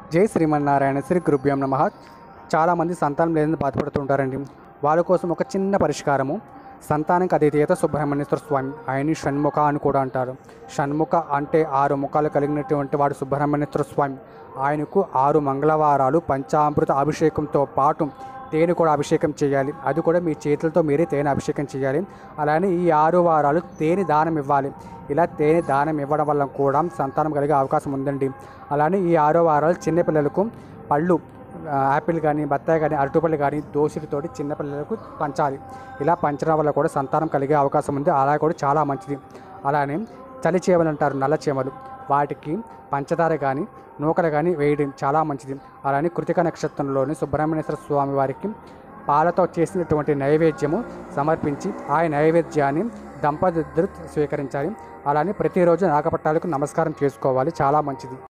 జై శ్రీమన్నారాయణ శ్రీ గురుభ్యం నమః. చాలామంది సంతానం లేదని బాధపడుతూ ఉంటారండి. వాళ్ళ కోసం ఒక చిన్న పరిష్కారము. సంతానానికి అధిదేవత సుబ్రహ్మణ్యేశ్వర స్వామి. ఆయన్ని షణ్ముఖ అని కూడా అంటారు. షణ్ముఖ అంటే 6 ముఖాలు కలిగినటువంటి వాడు సుబ్రహ్మణ్యేశ్వర స్వామి. ఆయనకు 6 మంగళవారాలు పంచామృత అభిషేకంతో పాటు తేనె కూడా అభిషేకం చేయాలి. అది కూడా మీ చేతులతో మీరే తేనె అభిషేకం చేయాలి. అలానే ఈ 6 వారాలు తేనె దానం ఇవ్వాలి. ఇలా తేనె దానం ఇవ్వడం వల్ల కూడా సంతానం కలిగే అవకాశం ఉందండి. అలానే ఈ 6 వారాలు చిన్నపిల్లలకు పళ్ళు, యాపిల్ కానీ, బత్తాయి కానీ, అరటిపళ్ళు కానీ దోశలతోటి చిన్నపిల్లలకు పంచాలి. ఇలా పంచడం వల్ల కూడా సంతానం కలిగే అవకాశం ఉంది. అలా కూడా చాలా మంచిది. అలానే చలి చీమలు అంటారు, నల్ల చీమలు, వాటికి పంచదార కానీ నూకలు కానీ వేయడం చాలా మంచిది. అలానే కృతిక నక్షత్రంలోని సుబ్రహ్మణ్యేశ్వర స్వామి వారికి పాలతో చేసినటువంటి నైవేద్యము సమర్పించి ఆ నైవేద్యాన్ని దంపతులు స్వీకరించాలి. అలానే ప్రతిరోజు నాగపట్టాలకు నమస్కారం చేసుకోవాలి. చాలా మంచిది.